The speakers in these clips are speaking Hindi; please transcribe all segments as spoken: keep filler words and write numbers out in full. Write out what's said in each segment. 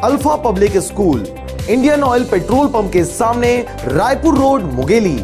Alpha Public School, Indian Oil petrol pump के सामने, रायपुर रोड, मुंगेली।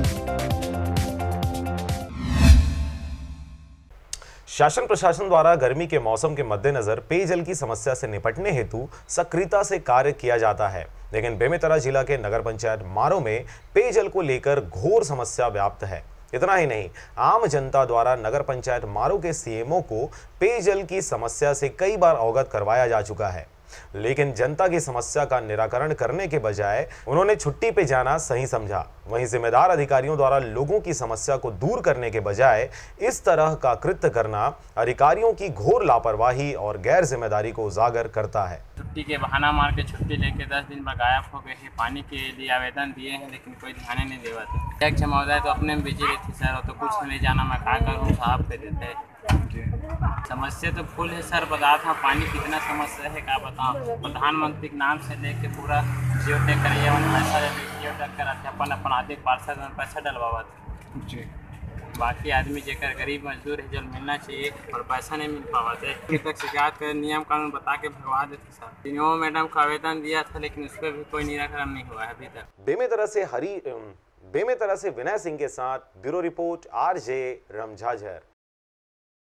शासन प्रशासन द्वारा गर्मी के मौसम के मद्देनजर पेयजल की समस्या से निपटने हेतु सक्रियता से कार्य किया जाता है, लेकिन बेमेतरा जिला के नगर पंचायत मारो में पेयजल को लेकर घोर समस्या व्याप्त है। इतना ही नहीं, आम जनता द्वारा नगर पंचायत मारो के सीएमओ को पेयजल की समस्या से कई बार अवगत करवाया जा चुका है, लेकिन जनता की समस्या का निराकरण करने के बजाय उन्होंने छुट्टी पे जाना सही समझा। वहीं जिम्मेदार अधिकारियों द्वारा लोगों की समस्या को दूर करने के बजाय इस तरह का कृत्य करना अधिकारियों की घोर लापरवाही और गैर जिम्मेदारी को उजागर करता है। छुट्टी के बहाना मार के छुट्टी लेके दस दिन पर गायब हो गए हैं। पानी के लिए आवेदन दिए हैं, लेकिन कोई ध्यान नहीं देवा था। एक महोदय तो अपने में बिजी रहती सर, तो कुछ नहीं जाना मैं क्या करूँ, साहब पे देते हैं। समस्या तो फुल है सर, बता था पानी कितना समस्या है क्या बताऊँ। प्रधानमंत्री के नाम से लेके पूरा जियो टेक करिए पैसा जियो टेक कर अपन अपन आदि पार्षद में पैसा डलवावा था जी। बाकी आदमी जेकर गरीब मजदूर है जल मिलना चाहिए और पैसा नहीं मिल पावा थे। तक शिकायत कर नियम कानून बता के भगवा देते सर। तीनों मैडम को आवेदन दिया था, लेकिन उस पर भी कोई निराकरण नहीं हुआ है अभी तक। बेमेतरा से हरी बेमेतरा से विनय सिंह के साथ ब्यूरो रिपोर्ट आरजे रमझाझर।